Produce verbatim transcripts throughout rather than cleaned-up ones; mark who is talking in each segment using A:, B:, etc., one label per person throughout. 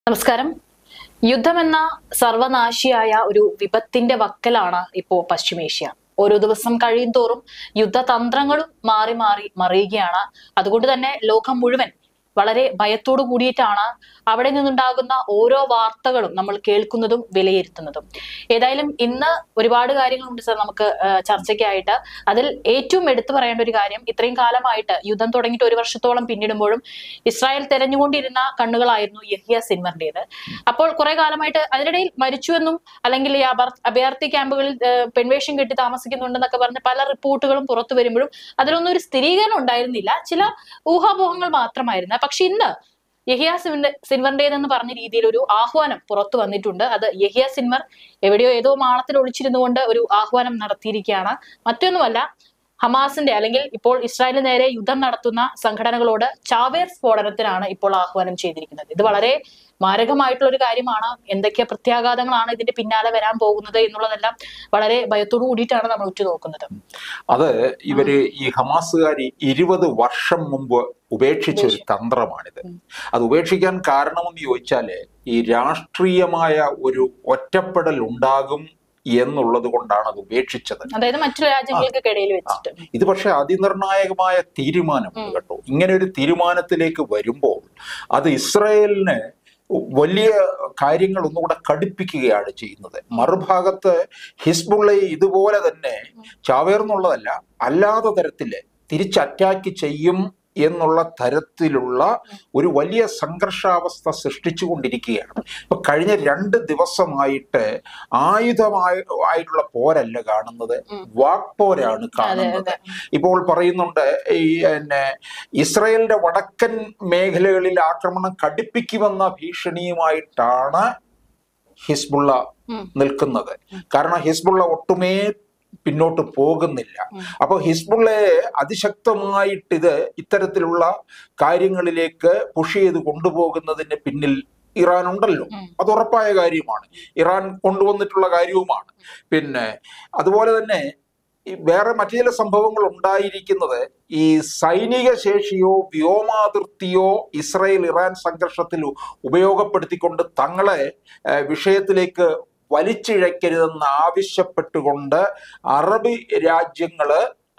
A: നമസ്കാരം. യുദ്ധമെന്ന സർവനാശിയായ ഒരു വിപത്തിന്റെ വക്കലാണ് ഇപ്പോ പശ്ചിമേഷ്യ. ഓരോ ദിവസം കഴിയും തോറും യുദ്ധതന്ത്രങ്ങളും മാറി മാറി മറിയുകയാണ്. അതുകൊണ്ട് തന്നെ ലോകം മുഴുവൻ വളരെ ഭയത്തോടു കൂടിയിട്ടാണ് അവിടെ നിന്നുണ്ടാകുന്ന ഓരോ വാർത്തകളും നമ്മൾ കേൾക്കുന്നതും വിലയിരുത്തുന്നതും. ഏതായാലും ഇന്ന് ഒരുപാട് കാര്യങ്ങളുണ്ട് സാർ നമുക്ക് ചർച്ചയ്ക്കായിട്ട്. അതിൽ ഏറ്റവും എടുത്തു പറയേണ്ട ഒരു കാര്യം, ഇത്രയും കാലമായിട്ട് യുദ്ധം തുടങ്ങിയിട്ട് ഒരു വർഷത്തോളം പിന്നിടുമ്പോഴും ഇസ്രായേൽ തെരഞ്ഞുകൊണ്ടിരുന്ന കണ്ണുകളായിരുന്നു യഹ്യ സിൻവറിന്റേത്. അപ്പോൾ കുറെ കാലമായിട്ട് അതിനിടയിൽ മരിച്ചുവെന്നും അല്ലെങ്കിൽ ഈ അഭയാർത്ഥി ക്യാമ്പുകളിൽ പെൺവേഷം കെട്ടി താമസിക്കുന്നുണ്ടെന്നൊക്കെ പറഞ്ഞ് പല റിപ്പോർട്ടുകളും പുറത്തു വരുമ്പോഴും അതിലൊന്നും ഒരു സ്ഥിരീകരണം ഉണ്ടായിരുന്നില്ല. ചില ഊഹാപോഹങ്ങൾ മാത്രമായിരുന്നു. പക്ഷെ ഇന്ന് യഹ്യ സിൻവറിന്റേതെന്ന് പറഞ്ഞ രീതിയിൽ ഒരു ആഹ്വാനം പുറത്തു വന്നിട്ടുണ്ട്. അത് യഹ്യ സിൻവർ എവിടെയോ ഏതോ മാളത്തിൽ ഒളിച്ചിരുന്നുകൊണ്ട് ഒരു ആഹ്വാനം നടത്തിയിരിക്കുകയാണ്. മറ്റൊന്നുമല്ല, ഹമാസിന്റെ അല്ലെങ്കിൽ ഇപ്പോൾ ഇസ്രായേലിന് നേരെ യുദ്ധം നടത്തുന്ന സംഘടനകളോട് ചാവേർ സ്ഫോടനത്തിനാണ് ഇപ്പോൾ ആഹ്വാനം ചെയ്തിരിക്കുന്നത്. ഇത് വളരെ മാരകമായിട്ടുള്ള ഒരു കാര്യമാണ്. എന്തൊക്കെ പ്രത്യാഘാതങ്ങളാണ് ഇതിന്റെ പിന്നാലെ വരാൻ പോകുന്നത് എന്നുള്ളതെല്ലാം വളരെ ഭയത്തോടു കൂടിയിട്ടാണ് നമ്മൾ ഉറ്റുനോക്കുന്നത്.
B: അത് ഇവര് ഈ ഹമാസുകാരി ഇരുപത് വർഷം മുമ്പ് ഉപേക്ഷിച്ച ഒരു തന്ത്രമാണിത്. അത് ഉപേക്ഷിക്കാൻ കാരണമെന്ന് ചോദിച്ചാല് ഈ രാഷ്ട്രീയമായ ഒരു ഒറ്റപ്പെടൽ ഉണ്ടാകും എന്നുള്ളത് കൊണ്ടാണ് അത് ഉപേക്ഷിച്ചത്.
A: അതായത് മറ്റു രാജ്യങ്ങൾക്കിടയിൽ വെച്ചിട്ട്.
B: ഇത് പക്ഷെ അതിനിർണായകമായ തീരുമാനമാണ് കേട്ടോ. ഇങ്ങനെ ഒരു തീരുമാനത്തിലേക്ക് വരുമ്പോൾ അത് ഇസ്രായേലിന് വലിയ കാര്യങ്ങൾ ഒന്നുകൂടെ കടുപ്പിക്കുകയാണ് ചെയ്യുന്നത്. മറുഭാഗത്ത് ഹിസ്ബുള്ളയെ ഇതുപോലെ തന്നെ ചാവേർന്നുള്ളതല്ല, അല്ലാത്ത തരത്തില് തിരിച്ച് അറ്റാക്ക് ചെയ്യും എന്നുള്ള തരത്തിലുള്ള ഒരു വലിയ സംഘർഷാവസ്ഥ സൃഷ്ടിച്ചു കൊണ്ടിരിക്കുകയാണ്. ഇപ്പൊ കഴിഞ്ഞ രണ്ട് ദിവസമായിട്ട് ആയുധമായ ആയിട്ടുള്ള പോരല്ല കാണുന്നത്, വാക്പോരാണ് കാണുന്നത്. ഇപ്പോൾ പറയുന്നുണ്ട് ഈ പിന്നെ ഇസ്രായേലിന്റെ വടക്കൻ മേഖലകളിൽ ആക്രമണം കടുപ്പിക്കുമെന്ന ഭീഷണിയുമായിട്ടാണ് ഹിസ്ബുള്ള നിൽക്കുന്നത്. കാരണം ഹിസ്ബുള്ള ഒട്ടുമേ പിന്നോട്ട് പോകുന്നില്ല. അപ്പൊ ഹിസ്ബുള്ളയെ അതിശക്തമായിട്ട് ഇത് ഇത്തരത്തിലുള്ള കാര്യങ്ങളിലേക്ക് പുഷ് ചെയ്ത് കൊണ്ടുപോകുന്നതിന് പിന്നിൽ ഇറാൻ ഉണ്ടല്ലോ, അത് ഉറപ്പായ കാര്യമാണ്. ഇറാൻ കൊണ്ടുവന്നിട്ടുള്ള കാര്യവുമാണ്. പിന്നെ അതുപോലെ തന്നെ വേറെ മറ്റു ചില സംഭവങ്ങൾ ഉണ്ടായിരിക്കുന്നത് ഈ സൈനിക ശേഷിയോ വ്യോമാതിർത്തിയോ ഇസ്രായേൽ ഇറാൻ സംഘർഷത്തിൽ ഉപയോഗപ്പെടുത്തിക്കൊണ്ട് തങ്ങളെ വിഷയത്തിലേക്ക് വലിച്ചിഴക്കരുതെന്ന് ആവശ്യപ്പെട്ടുകൊണ്ട് അറബ് രാജ്യങ്ങള്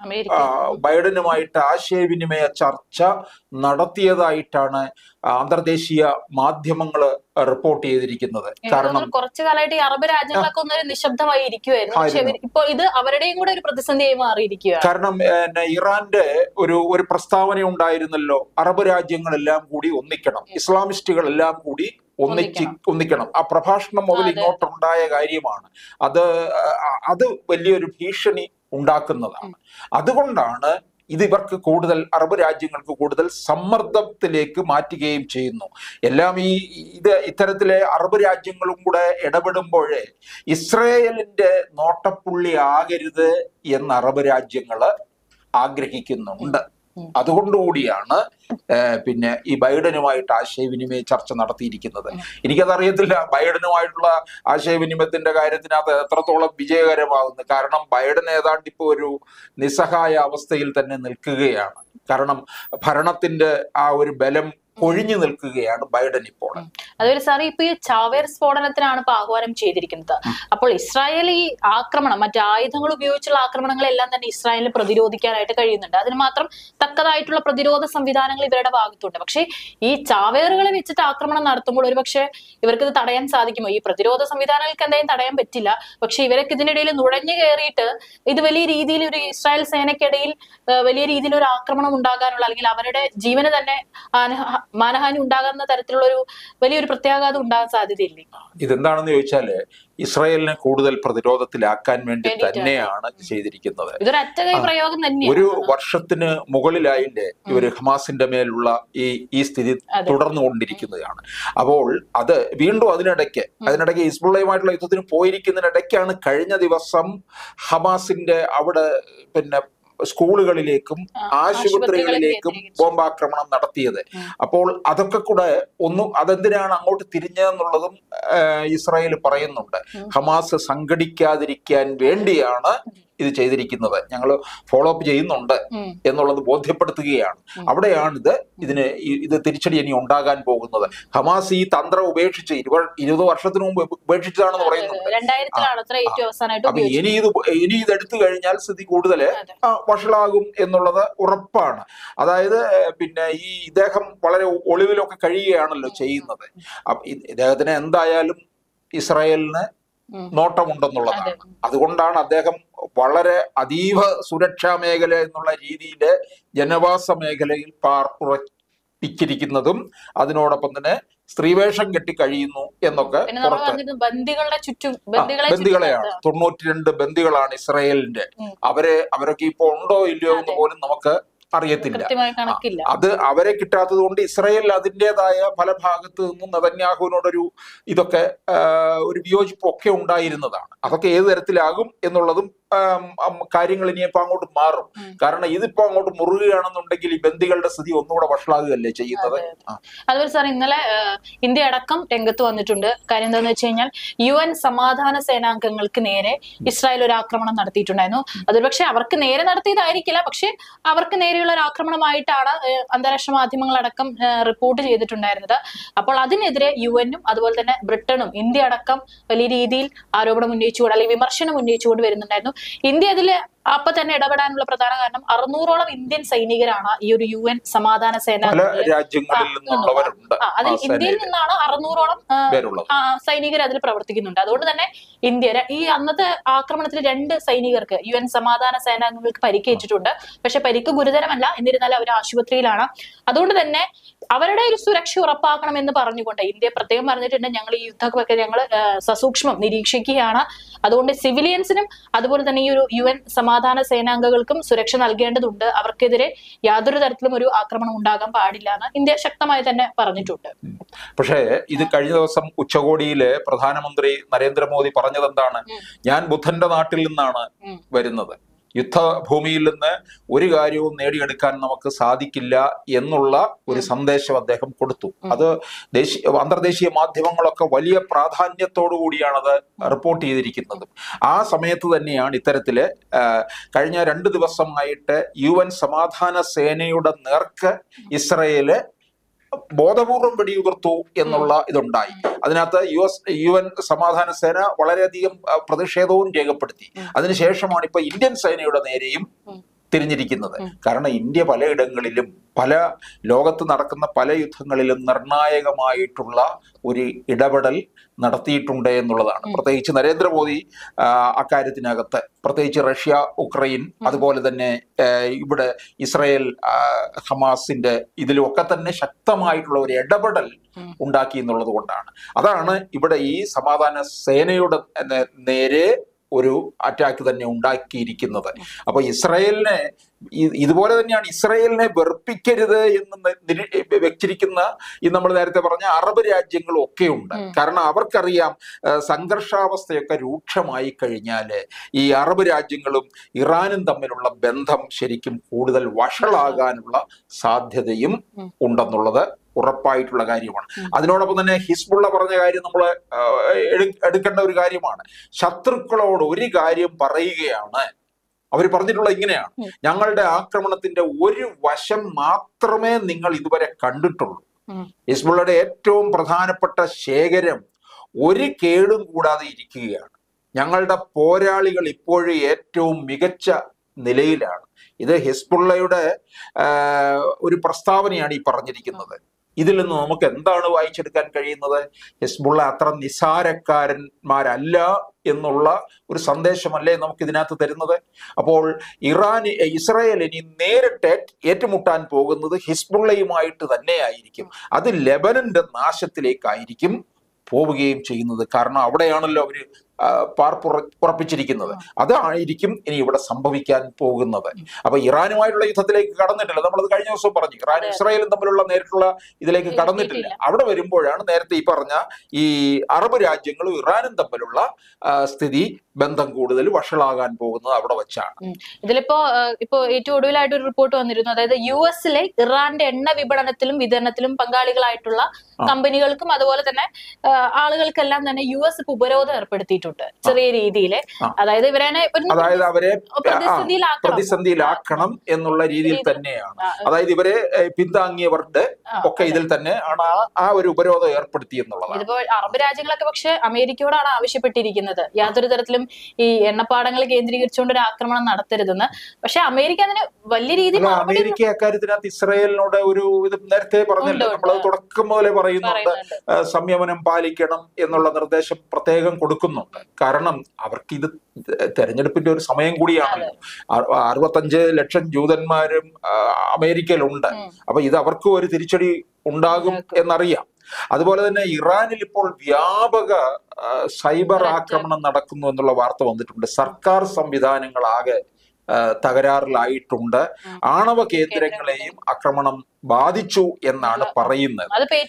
B: ബൈഡനുമായിട്ട് ആശയവിനിമയ ചർച്ച നടത്തിയതായിട്ടാണ് അന്തർദേശീയ മാധ്യമങ്ങൾ റിപ്പോർട്ട് ചെയ്തിരിക്കുന്നത്. കാരണം
A: കുറച്ചു കാലമായിട്ട് ഈ അറബ് രാജ്യങ്ങളൊക്കെ ഒന്ന് നിശബ്ദമായി ഇരിക്കുവായിരുന്നു. ഇപ്പോൾ ഇത് അവരുടെയും കൂടെ ഒരു പ്രതിസന്ധിയായി മാറിയിരിക്കുകയാണ്.
B: കാരണം ഇറാന്റെ ഒരു ഒരു പ്രസ്താവന ഉണ്ടായിരുന്നല്ലോ, അറബ് രാജ്യങ്ങളെല്ലാം കൂടി ഒന്നിക്കണം, ഇസ്ലാമിസ്റ്റുകളെല്ലാം കൂടി ഒന്നിച്ച് ഒന്നിക്കണം. ആ പ്രഭാഷണം മുതൽ ഇങ്ങോട്ടുണ്ടായ കാര്യമാണ്. അത് അത് വലിയൊരു ഭീഷണി ഉണ്ടാക്കുന്നതാണ്. അതുകൊണ്ടാണ് ഇത് ഇവർക്ക് കൂടുതൽ, അറബ് രാജ്യങ്ങൾക്ക് കൂടുതൽ സമ്മർദ്ദത്തിലേക്ക് മാറ്റുകയും ചെയ്യുന്നു. എല്ലാം ഈ ഇത് ഇത്തരത്തിലെ അറബ് രാജ്യങ്ങളും കൂടെ ഇടപെടുമ്പോഴേ ഇസ്രായേലിന്റെ നോട്ടപ്പുള്ളി ആകരുത് എന്ന് അറബ് രാജ്യങ്ങള് ആഗ്രഹിക്കുന്നുണ്ട്. അതുകൊണ്ടുകൂടിയാണ് പിന്നെ ഈ ബൈഡനുമായിട്ട് ആശയവിനിമയ ചർച്ച നടത്തിയിരിക്കുന്നത്. എനിക്കതറിയത്തില്ല ബൈഡനുമായിട്ടുള്ള ആശയവിനിമയത്തിന്റെ കാര്യത്തിനകത്ത് എത്രത്തോളം വിജയകരമാകുന്നു. കാരണം ബൈഡൻ ഏതാണ്ട് ഇപ്പൊ ഒരു നിസ്സഹായ അവസ്ഥയിൽ തന്നെ നിൽക്കുകയാണ്. കാരണം ഭരണത്തിന്റെ ആ ഒരു ബലം ഒഴിഞ്ഞു നിൽക്കുകയാണ് ബൈഡൻ ഇപ്പോൾ.
A: അതൊരു സാറി ഇപ്പൊ ഈ ചാവേർ സ്ഫോടനത്തിനാണ് ഇപ്പൊ ആഹ്വാനം ചെയ്തിരിക്കുന്നത്. അപ്പോൾ ഇസ്രായേൽ ഈ ആക്രമണം, മറ്റു ആയുധങ്ങൾ ഉപയോഗിച്ചുള്ള ആക്രമണങ്ങളെല്ലാം തന്നെ ഇസ്രായേലിന് പ്രതിരോധിക്കാനായിട്ട് കഴിയുന്നുണ്ട്. അതിന് മാത്രം തക്കതായിട്ടുള്ള പ്രതിരോധ സംവിധാനങ്ങൾ ഇവരുടെ ഭാഗത്തുണ്ട്. പക്ഷേ ഈ ചാവേറുകളെ വെച്ചിട്ട് ആക്രമണം നടത്തുമ്പോൾ ഒരു പക്ഷേ ഇവർക്ക് ഇത് തടയാൻ സാധിക്കുമോ? ഈ പ്രതിരോധ സംവിധാനങ്ങൾക്ക് എന്തായാലും തടയാൻ പറ്റില്ല. പക്ഷെ ഇവരൊക്കെ ഇതിനിടയിൽ നുഴഞ്ഞു കയറിയിട്ട് ഇത് വലിയ രീതിയിൽ ഒരു ഇസ്രായേൽ സേനയ്ക്കിടയിൽ വലിയ രീതിയിൽ ഒരു ആക്രമണം ഉണ്ടാകാനുള്ള, അല്ലെങ്കിൽ അവരുടെ ജീവന് തന്നെ മാനഹാനി ഉണ്ടാകുന്ന തരത്തിലുള്ള ഒരു വലിയൊരു പ്രത്യാഘാതം ഉണ്ടാകാൻ സാധ്യതയില്ലേ?
B: ഇതെന്താണെന്ന് ചോദിച്ചാല് ഇസ്രായേലിനെ കൂടുതൽ പ്രതിരോധത്തിലാക്കാൻ വേണ്ടി തന്നെയാണ് ചെയ്തിരിക്കുന്നത്.
A: ഇതൊരു അറ്റകൈ പ്രയോഗം തന്നെയാണ്.
B: ഒരു വർഷത്തിന് മുകളിലായില്ലേ ഇവര് ഹമാസിന്റെ മേലുള്ള ഈ ഈ സ്ഥിതി തുടർന്നുകൊണ്ടിരിക്കുന്നതാണ്. അപ്പോൾ അത് വീണ്ടും അതിനിടയ്ക്ക് അതിനിടയ്ക്ക് ഹിസ്ബുള്ളയുമായിട്ടുള്ള യുദ്ധത്തിന് പോയിരിക്കുന്നതിനിടയ്ക്കാണ് കഴിഞ്ഞ ദിവസം ഹമാസിന്റെ അവിടെ പിന്നെ സ്കൂളുകളിലേക്കും ആശുപത്രികളിലേക്കും ബോംബാക്രമണം നടത്തിയത്. അപ്പോൾ അതൊക്കെ കൂടെ ഒന്നും അതെന്തിനാണ് അങ്ങോട്ട് തിരിഞ്ഞതെന്നുള്ളതും ഇസ്രായേൽ പറയുന്നുണ്ട്. ഹമാസ് സംഘടിക്കാതിരിക്കാൻ വേണ്ടിയാണ് ഇത് ചെയ്തിരിക്കുന്നത്, ഞങ്ങൾ ഫോളോ അപ്പ് ചെയ്യുന്നുണ്ട് എന്നുള്ളത് ബോധ്യപ്പെടുത്തുകയാണ്. അവിടെയാണ് ഇത് ഇതിന് ഇത് തിരിച്ചടി ഇനി ഉണ്ടാകാൻ പോകുന്നത്. ഹമാസ് ഈ തന്ത്രം ഉപേക്ഷിച്ച് ഇരുപത് ഇരുപത് വർഷത്തിന് മുമ്പ് ഉപേക്ഷിച്ചതാണെന്ന് പറയുന്നുണ്ട്. അപ്പൊ ഇനി ഇത് ഇനി ഇത് എടുത്തു കഴിഞ്ഞാൽ സ്ഥിതി കൂടുതൽ വഷളാകും എന്നുള്ളത് ഉറപ്പാണ്. അതായത് പിന്നെ ഈ ഇദ്ദേഹം വളരെ ഒളിവിലൊക്കെ കഴിയുകയാണല്ലോ ചെയ്യുന്നത്. അപ്പൊ ഇദ്ദേഹത്തിന് എന്തായാലും ഇസ്രായേലിന് നോട്ടമുണ്ടെന്നുള്ളതാണ്. അതുകൊണ്ടാണ് അദ്ദേഹം വളരെ അതീവ സുരക്ഷാ മേഖല എന്നുള്ള രീതിയിൽ ജനവാസ മേഖലയിൽ പാർപ്പുറപ്പിച്ചിരിക്കുന്നതും അതിനോടൊപ്പം തന്നെ സ്ത്രീവേഷം കെട്ടി കഴിയുന്നു എന്നൊക്കെ ബന്ദികളെയാണ്. തൊണ്ണൂറ്റി രണ്ട് ബന്ദികളാണ് ഇസ്രായേലിന്റെ. അവര് അവരൊക്കെ ഇപ്പൊ ഉണ്ടോ ഇല്ലയോ എന്ന് പോലും നമുക്ക് അറിയത്തില്ല. അത് അവരെ കിട്ടാത്തത് കൊണ്ട് ഇസ്രായേൽ അതിൻ്റെതായ പല ഭാഗത്ത് നിന്നും നെതന്യാഹുവിനോടൊരു ഇതൊക്കെ ഒരു വിയോജിപ്പൊക്കെ ഉണ്ടായിരുന്നതാണ്. അതൊക്കെ ഏത് തരത്തിലാകും എന്നുള്ളതും കാര്യങ്ങൾ ഇനിയിപ്പോ അങ്ങോട്ട് മാറും. കാരണം ഇതിപ്പോ അങ്ങോട്ട് മുറുകയാണെന്നുണ്ടെങ്കിൽ ഈ ബന്ദികളുടെ സ്ഥിതി ഒന്നുകൂടെ വഷളാകുകയല്ലേ ചെയ്യുന്നത്.
A: അതുപോലെ സാർ ഇന്നലെ ഇന്ത്യ അടക്കം രംഗത്ത് വന്നിട്ടുണ്ട്. കാര്യം എന്താണെന്ന് വെച്ച് കഴിഞ്ഞാൽ യു എൻ സമാധാന സേനാംഗങ്ങൾക്ക് നേരെ ഇസ്രായേൽ ഒരു ആക്രമണം നടത്തിയിട്ടുണ്ടായിരുന്നു. അതൊരു പക്ഷെ അവർക്ക് നേരെ നടത്തിയതായിരിക്കില്ല, പക്ഷെ അവർക്ക് നേരെയുള്ള ഒരു ആക്രമണമായിട്ടാണ് അന്താരാഷ്ട്ര മാധ്യമങ്ങളടക്കം റിപ്പോർട്ട് ചെയ്തിട്ടുണ്ടായിരുന്നത്. അപ്പോൾ അതിനെതിരെ യു എനും അതുപോലെ തന്നെ ബ്രിട്ടനും ഇന്ത്യ അടക്കം വലിയ രീതിയിൽ ആരോപണം ഉന്നയിച്ചുകൊണ്ട് അല്ലെങ്കിൽ വിമർശനം ഉന്നയിച്ചുകൊണ്ട് വരുന്നുണ്ടായിരുന്നു. ഇന്ത്യ അതില് അപ്പൊ തന്നെ ഇടപെടാനുള്ള പ്രധാന കാരണം അറുന്നൂറോളം ഇന്ത്യൻ സൈനികരാണ് ഈ ഒരു യു എൻ സമാധാന സേന അതിൽ ഇന്ത്യയിൽ നിന്നാണ് അറുന്നൂറോളം സൈനികർ അതിൽ പ്രവർത്തിക്കുന്നുണ്ട്. അതുകൊണ്ട് തന്നെ ഇന്ത്യ ഈ അന്നത്തെ ആക്രമണത്തിൽ രണ്ട് സൈനികർക്ക് യു എൻ സമാധാന സേനാംഗങ്ങൾക്ക് പരിക്കേറ്റിട്ടുണ്ട്. പക്ഷെ പരിക്ക് ഗുരുതരമല്ല, എന്നിരുന്നാലും അവർ ആശുപത്രിയിലാണ്. അതുകൊണ്ട് തന്നെ അവരുടെ ഒരു സുരക്ഷ ഉറപ്പാക്കണം എന്ന് പറഞ്ഞുകൊണ്ട് ഇന്ത്യ പ്രത്യേകം പറഞ്ഞിട്ടുണ്ട്, ഞങ്ങൾ ഈ യുദ്ധമൊക്കെ ഞങ്ങൾ സസൂക്ഷ്മം നിരീക്ഷിക്കുകയാണ്. അതുകൊണ്ട് സിവിലിയൻസിനും അതുപോലെ തന്നെ ഈ ഒരു യു എൻ സമാധാന സേനാംഗങ്ങൾക്കും സുരക്ഷ നൽകേണ്ടതുണ്ട്. അവർക്കെതിരെ യാതൊരു തരത്തിലും ഒരു ആക്രമണം ഉണ്ടാകാൻ പാടില്ല എന്ന് ഇന്ത്യ ശക്തമായി തന്നെ പറഞ്ഞിട്ടുണ്ട്.
B: പക്ഷേ ഇത് കഴിഞ്ഞ ദിവസം ഉച്ചകോടിയില് പ്രധാനമന്ത്രി നരേന്ദ്രമോദി പറഞ്ഞത് എന്താണ്? ഞാൻ ബുദ്ധന്റെ നാട്ടിൽ നിന്നാണ് വരുന്നത്, യുദ്ധഭൂമിയിൽ നിന്ന് ഒരു കാര്യവും നേടിയെടുക്കാൻ നമുക്ക് സാധിക്കില്ല എന്നുള്ള ഒരു സന്ദേശം അദ്ദേഹം കൊടുത്തു. അത് ദേശീയ അന്തർദേശീയ മാധ്യമങ്ങളൊക്കെ വലിയ പ്രാധാന്യത്തോടു കൂടിയാണത് റിപ്പോർട്ട് ചെയ്തിരിക്കുന്നത്. ആ സമയത്ത് തന്നെയാണ് ഇത്തരത്തില് കഴിഞ്ഞ രണ്ട് ദിവസമായിട്ട് യു എൻ സമാധാന സേനയുടെ നേർക്ക് ഇസ്രയേല് ബോധപൂർവം വെടിയുതിർത്തു എന്നുള്ള ഇതുണ്ടായി. അതിനകത്ത് യു എസ് യു എൻ സമാധാന സേന വളരെയധികം പ്രതിഷേധവും രേഖപ്പെടുത്തി. അതിനുശേഷമാണ് ഇപ്പൊ ഇന്ത്യൻ സേനയുടെ നേരെയും തിരിഞ്ഞിരിക്കുന്നത്. കാരണം ഇന്ത്യ പലയിടങ്ങളിലും പല ലോകത്ത് നടക്കുന്ന പല യുദ്ധങ്ങളിലും നിർണായകമായിട്ടുള്ള ഒരു ഇടപെടൽ നടത്തിയിട്ടുണ്ട് എന്നുള്ളതാണ്. പ്രത്യേകിച്ച് നരേന്ദ്രമോദി അക്കാര്യത്തിനകത്ത്, പ്രത്യേകിച്ച് റഷ്യ, ഉക്രൈൻ, അതുപോലെ തന്നെ ഇവിടെ ഇസ്രായേൽ ഹമാസിന്റെ ഇതിലൊക്കെ തന്നെ ശക്തമായിട്ടുള്ള ഒരു ഇടപെടൽ ഉണ്ടാക്കി എന്നുള്ളത് കൊണ്ടാണ്. അതാണ് ഇവിടെ ഈ സമാധാന സേനയുടെ നേരെ ഒരു അറ്റാക്ക് തന്നെ ഉണ്ടാക്കിയിരിക്കുന്നത്. അപ്പൊ ഇസ്രായേലിനെ ഇതുപോലെ തന്നെയാണ് ഇസ്രായേലിനെ വെറുപ്പിക്കരുത് എന്ന് വെച്ചിരിക്കുന്ന ഈ നമ്മൾ നേരത്തെ പറഞ്ഞ അറബ് രാജ്യങ്ങളും ഒക്കെ ഉണ്ട്. കാരണം അവർക്കറിയാം സംഘർഷാവസ്ഥയൊക്കെ രൂക്ഷമായി കഴിഞ്ഞാല് ഈ അറബ് രാജ്യങ്ങളും ഇറാനും തമ്മിലുള്ള ബന്ധം ശരിക്കും കൂടുതൽ വഷളാകാനുള്ള സാധ്യതയും ഉണ്ടെന്നുള്ളത് ഉറപ്പായിട്ടുള്ള കാര്യമാണ്. അതിനോടൊപ്പം തന്നെ ഹിസ്ബുള്ള പറഞ്ഞ കാര്യം നമ്മൾ എടുക്കേണ്ട ഒരു കാര്യമാണ്. ശത്രുക്കളോട് ഒരു കാര്യം പറയുകയാണ്, അവർ പറഞ്ഞിട്ടുള്ള ഇങ്ങനെയാണ്: ഞങ്ങളുടെ ആക്രമണത്തിന്റെ ഒരു വശം മാത്രമേ നിങ്ങൾ ഇതുവരെ കണ്ടിട്ടുള്ളൂ. ഹിസ്ബുള്ളയുടെ ഏറ്റവും പ്രധാനപ്പെട്ട ശേഖരം ഒരു കേടും കൂടാതെ ഇരിക്കുകയാണ്. ഞങ്ങളുടെ പോരാളികൾ ഇപ്പോഴും ഏറ്റവും മികച്ച നിലയിലാണ്. ഇത് ഹിസ്ബുള്ളയുടെ ഒരു പ്രസ്താവനയാണ് ഈ പറഞ്ഞിരിക്കുന്നത്. ഇതിൽ നിന്ന് നമുക്ക് എന്താണ് വായിച്ചെടുക്കാൻ കഴിയുന്നത്? ഹിസ്ബുള്ള അത്ര നിസാരക്കാരന്മാരല്ല എന്നുള്ള ഒരു സന്ദേശമല്ലേ നമുക്ക് ഇതിനകത്ത് തരുന്നത്? അപ്പോൾ ഇറാൻ ഇസ്രായേൽ ഇനി നേരിട്ട് ഏറ്റുമുട്ടാൻ പോകുന്നത് ഹിസ്ബുള്ളയുമായിട്ട് തന്നെയായിരിക്കും. അത് ലെബനന്റെ നാശത്തിലേക്കായിരിക്കും പോവുകയും ചെയ്യുന്നത്. കാരണം അവിടെയാണല്ലോ അവര് പാർപ്പുറ ഉറപ്പിച്ചിരിക്കുന്നത്. അതായിരിക്കും ഇനി ഇവിടെ സംഭവിക്കാൻ പോകുന്നത്. അപ്പൊ ഇറാനുമായിട്ടുള്ള യുദ്ധത്തിലേക്ക് കടന്നിട്ടില്ല. നമ്മളത് കഴിഞ്ഞ ദിവസം പറഞ്ഞു. ഇറാനും ഇസ്രായേലും തമ്മിലുള്ള നേരിട്ടുള്ള ഇതിലേക്ക് കടന്നിട്ടില്ല. അവിടെ വരുമ്പോഴാണ് നേരത്തെ ഈ പറഞ്ഞ ഈ അറബ് രാജ്യങ്ങളും ഇറാനും തമ്മിലുള്ള സ്ഥിതി ബന്ധം കൂടുതൽ വഷളാകാൻ പോകുന്നത് അവിടെ വെച്ചാണ്.
A: ഇതിലിപ്പോ ഇപ്പോ ഏറ്റവും ഒടുവിലായിട്ട് ഒരു റിപ്പോർട്ട് വന്നിരുന്നു. അതായത് യു എസിലെ ഇറാന്റെ എണ്ണ വിപണനത്തിലും വിതരണത്തിലും പങ്കാളികളായിട്ടുള്ള കമ്പനികൾക്കും അതുപോലെ തന്നെ ആളുകൾക്കെല്ലാം തന്നെ യു എസ് ഉപരോധം ഏർപ്പെടുത്തിയിട്ടുണ്ട്. പറഞ്ഞിട്ടുണ്ട് ചെറിയ രീതിയിൽ. അതായത് ഇവരെ
B: അതായത് അവരെ
A: പ്രതിസന്ധിയിലാക്കണം
B: പ്രതിസന്ധിയിലാക്കണം എന്നുള്ള രീതിയിൽ തന്നെയാണ്. അതായത് ഇവരെ പിന്താങ്ങിയവരുടെ ഒക്കെ ഇതിൽ തന്നെ ആണ് ആ ഒരു ഉപരോധം ഏർപ്പെടുത്തി എന്നുള്ളത്.
A: ഇതിപ്പോ അറബ് രാജ്യങ്ങളൊക്കെ പക്ഷെ അമേരിക്കയോടാണ് ആവശ്യപ്പെട്ടിരിക്കുന്നത് യാതൊരു തരത്തിലും ഈ എണ്ണപ്പാടങ്ങൾ കേന്ദ്രീകരിച്ചുകൊണ്ട് ഒരു ആക്രമണം നടത്തരുതെന്ന്. പക്ഷെ അമേരിക്ക അതിന് വലിയ രീതിയിൽ
B: അമേരിക്ക അക്കാര്യത്തിനകത്ത് ഇസ്രായേലിനോട് ഒരു ഇത് നേരത്തെ പറഞ്ഞല്ലോ, നമ്മളത് തുടക്കം മുതലേ പറയുന്നുണ്ട്, സംയമനം പാലിക്കണം എന്നുള്ള നിർദ്ദേശം പ്രത്യേകം കൊടുക്കുന്നുണ്ട്. കാരണം അവർക്ക് ഇത് തെരഞ്ഞെടുപ്പിന്റെ ഒരു സമയം കൂടിയാണ്. അറുപത്തഞ്ച് ലക്ഷം ജൂതന്മാരും അമേരിക്കയിലുണ്ട്. അപ്പൊ ഇത് അവർക്കും ഒരു തിരിച്ചടി ഉണ്ടാകും എന്നറിയാം. അതുപോലെ തന്നെ ഇറാനിൽ ഇപ്പോൾ വ്യാപക സൈബർ ആക്രമണം നടക്കുന്നു എന്നുള്ള വാർത്ത വന്നിട്ടുണ്ട്. സർക്കാർ സംവിധാനങ്ങളാകെ തകരാറിലായിട്ടുണ്ട്. ആണവ കേന്ദ്രങ്ങളെയും ആക്രമണം ബാധിച്ചു എന്നാണ് പറയുന്നത്.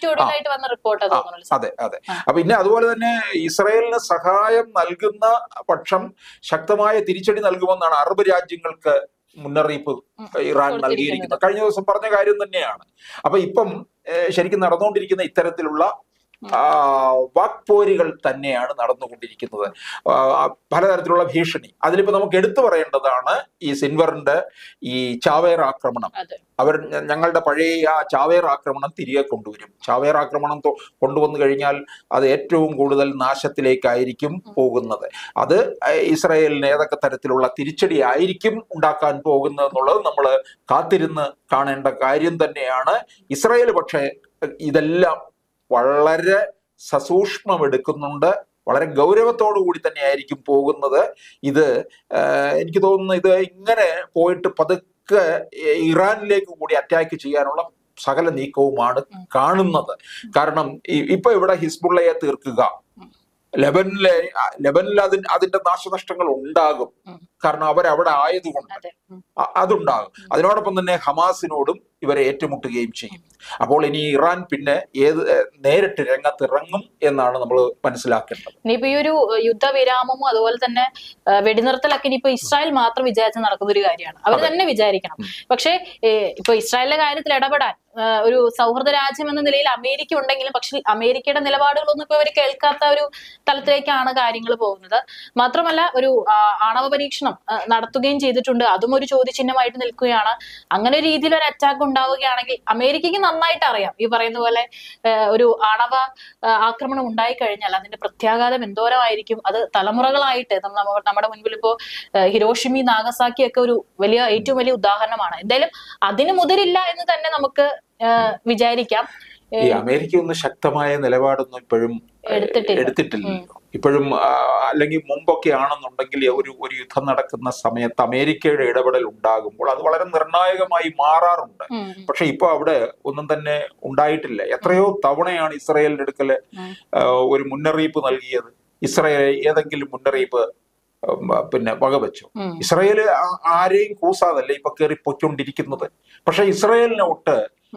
B: അതെ അതെ. അപ്പൊ പിന്നെ അതുപോലെ തന്നെ ഇസ്രായേലിന് സഹായം നൽകുന്ന പക്ഷം ശക്തമായ തിരിച്ചടി നൽകുമെന്നാണ് അറബ് രാജ്യങ്ങൾക്ക് മുന്നറിയിപ്പ് ഇറാൻ നൽകിയിരിക്കുന്നത്. കഴിഞ്ഞ ദിവസം പറഞ്ഞ കാര്യം തന്നെയാണ്. അപ്പൊ ഇപ്പം ശരിക്കും നടന്നുകൊണ്ടിരിക്കുന്ന ഇത്തരത്തിലുള്ള വാക്പോരുകൾ തന്നെയാണ് നടന്നുകൊണ്ടിരിക്കുന്നത്. പലതരത്തിലുള്ള ഭീഷണി. അതിലിപ്പോ നമുക്ക് എടുത്തു പറയേണ്ടതാണ് ഈ സിൻവറിന്റെ ഈ ചാവേർ ആക്രമണം. അവർ ഞങ്ങളുടെ പഴയ ആ ചാവേർ ആക്രമണം തിരികെ കൊണ്ടുവരും. ചാവേർ ആക്രമണം കൊണ്ടുവന്നു കഴിഞ്ഞാൽ അത് ഏറ്റവും കൂടുതൽ നാശത്തിലേക്കായിരിക്കും പോകുന്നത്. അത് ഇസ്രായേലിന് ഏതൊക്കെ തരത്തിലുള്ള തിരിച്ചടി ആയിരിക്കും ഉണ്ടാക്കാൻ പോകുന്നത് എന്നുള്ളത് നമ്മൾ കാത്തിരുന്ന് കാണേണ്ട കാര്യം തന്നെയാണ്. ഇസ്രായേൽ പക്ഷേ ഇതെല്ലാം വളരെ സസൂക്ഷ്മം എടുക്കുന്നുണ്ട്. വളരെ ഗൗരവത്തോടു കൂടി തന്നെയായിരിക്കും പോകുന്നത്. ഇത് എനിക്ക് തോന്നുന്നു ഇത് ഇങ്ങനെ പോയിട്ട് പതുക്കെ ഇറാനിലേക്ക് കൂടി അറ്റാക്ക് ചെയ്യാനുള്ള സകല നീക്കവുമാണ് കാണുന്നത്. കാരണം ഇപ്പൊ ഇവിടെ ഹിസ്ബുള്ളയെ തീർക്കുക, ലെബനിലെ ലെബനിൽ അതിന് അതിന്റെ നാശനഷ്ടങ്ങൾ ഉണ്ടാകും. കാരണം അവരവിടെ ആയതുകൊണ്ട് അതുണ്ടാകും. അതിനോടൊപ്പം തന്നെ ഹമാസിനോടും ഇവരെ ഏറ്റുമുട്ടുകയും ചെയ്യും. അപ്പോൾ ഇനി ഇറാൻ പിന്നെ ഏത് നേരിട്ട് രംഗത്തിറങ്ങും എന്നാണ് നമ്മൾ മനസ്സിലാക്കേണ്ടത്.
A: ഇനിയിപ്പോ ഈ ഒരു യുദ്ധവിരാമവും അതുപോലെ തന്നെ വെടിനിർത്തലൊക്കെ ഇനിയിപ്പോ ഇസ്രായേൽ മാത്രം വിചാരിച്ച് നടക്കുന്ന ഒരു കാര്യമാണ്. അവർ തന്നെ വിചാരിക്കണം. പക്ഷേ ഇപ്പൊ ഇസ്രായേലിന്റെ കാര്യത്തിൽ ഇടപെടാൻ ഒരു സൗഹൃദ രാജ്യം എന്ന നിലയിൽ അമേരിക്ക ഉണ്ടെങ്കിലും പക്ഷെ അമേരിക്കയുടെ നിലപാടുകളൊന്നും ഇപ്പൊ അവർ കേൾക്കാത്ത ഒരു തലത്തിലേക്കാണ് കാര്യങ്ങൾ പോകുന്നത്. മാത്രമല്ല ഒരു ആണവ പരീക്ഷണം നടത്തുകയും ചെയ്തിട്ടുണ്ട്. അതും ഒരു ചോദ്യചിഹ്നമായിട്ട് നിൽക്കുകയാണ്. അങ്ങനെ ഒരു രീതിയിൽ ഒരു അറ്റാക്ക് ഉണ്ടാവുകയാണെങ്കിൽ അമേരിക്കയ്ക്ക് നന്നായിട്ട് അറിയാം ഈ പറയുന്ന പോലെ ഒരു ആണവ ആക്രമണം ഉണ്ടായി കഴിഞ്ഞാൽ അതിന്റെ പ്രത്യാഘാതം എന്തോരമായിരിക്കും. അത് തലമുറകളായിട്ട് നമ്മുടെ മുൻപിൽ ഇപ്പോ ഹിരോഷിമി നാഗസാക്കി ഒക്കെ ഒരു വലിയ ഏറ്റവും വലിയ ഉദാഹരണമാണ്. എന്തായാലും അതിന് മുതിരില്ല എന്ന് തന്നെ നമുക്ക് വിചാരിക്കാം.
B: ഈ അമേരിക്ക ഒന്നും ശക്തമായ നിലപാടൊന്നും ഇപ്പോഴും എടുത്തിട്ടില്ല. ഇപ്പോഴും അല്ലെങ്കിൽ മുമ്പൊക്കെ ആണെന്നുണ്ടെങ്കിൽ ഒരു ഒരു യുദ്ധം നടക്കുന്ന സമയത്ത് അമേരിക്കയുടെ ഇടപെടൽ ഉണ്ടാകുമ്പോൾ അത് വളരെ നിർണായകമായി മാറാറുണ്ട്. പക്ഷെ ഇപ്പൊ അവിടെ ഒന്നും തന്നെ ഉണ്ടായിട്ടില്ല. എത്രയോ തവണയാണ് ഇസ്രായേലിന്റെ അടുക്കല് ഒരു മുന്നറിയിപ്പ് നൽകിയത്. ഇസ്രായേൽ ഏതെങ്കിലും മുന്നറിയിപ്പ് പിന്നെ വകവെച്ചു? ഇസ്രായേല് ആരെയും കൂസാതല്ല ഇപ്പൊ കയറി പൊയ്ക്കൊണ്ടിരിക്കുന്നത്. പക്ഷെ ഇസ്രായേലിനെ ഒട്ട്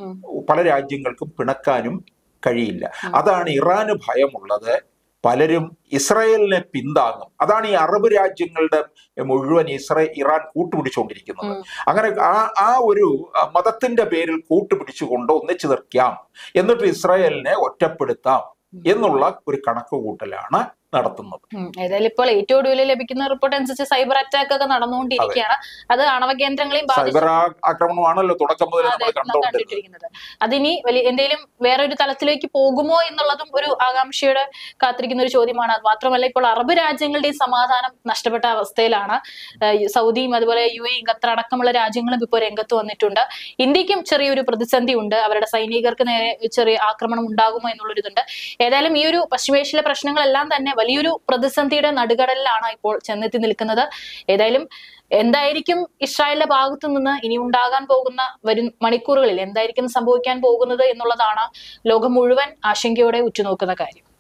B: പല രാജ്യങ്ങൾക്കും പിണക്കാനും കഴിയില്ല. അതാണ് ഇറാന് ഭയമുള്ളത്. പലരും ഇസ്രായേലിനെ പിന്താങ്ങും. അതാണ് ഈ അറബ് രാജ്യങ്ങളുടെ മുഴുവൻ ഇസ്രായേൽ ഇറാൻ കൂട്ടുപിടിച്ചുകൊണ്ടിരിക്കുന്നത്. അങ്ങനെ ആ ആ ഒരു മതത്തിന്റെ പേരിൽ കൂട്ടുപിടിച്ചുകൊണ്ട് ഒന്നിച്ചു നിർത്താം, എന്നിട്ട് ഇസ്രായേലിനെ ഒറ്റപ്പെടുത്താം എന്നുള്ള ഒരു കണക്കുകൂട്ടലാണ് നടത്തുന്നത്.
A: ഏതായാലും ഇപ്പോൾ ഏറ്റവും ഒടുവിൽ ലഭിക്കുന്ന റിപ്പോർട്ട് അനുസരിച്ച് സൈബർ അറ്റാക്ക് ഒക്കെ നടന്നുകൊണ്ടിരിക്കുകയാണ്. അത് ആണവ കേന്ദ്രങ്ങളെയും
B: ആക്രമണമാണല്ലോ തുടക്കം മുതൽ
A: കണ്ടിട്ടിരിക്കുന്നത്. അതിനി വലിയ എന്തെങ്കിലും വേറൊരു തലത്തിലേക്ക് പോകുമോ എന്നുള്ളതും ഒരു ആകാംക്ഷയുടെ കാത്തിരിക്കുന്ന ഒരു ചോദ്യമാണ്. അത് മാത്രമല്ല ഇപ്പോൾ അറബ് രാജ്യങ്ങളുടെ സമാധാനം നഷ്ടപ്പെട്ട അവസ്ഥയിലാണ്. സൗദിയും അതുപോലെ യു എ ഖത്തർ അടക്കമുള്ള രാജ്യങ്ങളും ഇപ്പോൾ രംഗത്ത് വന്നിട്ടുണ്ട്. ഇന്ത്യക്കും ചെറിയൊരു പ്രതിസന്ധി ഉണ്ട്. അവരുടെ സൈനികർക്ക് നേരെ ചെറിയ ആക്രമണം ഉണ്ടാകുമോ എന്നുള്ളൊരിതുണ്ട്. ഏതായാലും ഈ ഒരു പശ്ചിമേഷ്യയിലെ പ്രശ്നങ്ങളെല്ലാം തന്നെ വലിയൊരു പ്രതിസന്ധിയുടെ നടുകടലിലാണ് ഇപ്പോൾ ചെന്നെത്തി നിൽക്കുന്നത്. ഏതായാലും എന്തായിരിക്കും ഇസ്രായേലിന്റെ ഭാഗത്തു നിന്ന് ഇനി ഉണ്ടാകാൻ പോകുന്ന വരും മണിക്കൂറുകളിൽ എന്തായിരിക്കും സംഭവിക്കാൻ പോകുന്നത് എന്നുള്ളതാണ് ലോകം മുഴുവൻ ആശങ്കയോടെ ഉറ്റുനോക്കുന്ന കാര്യം.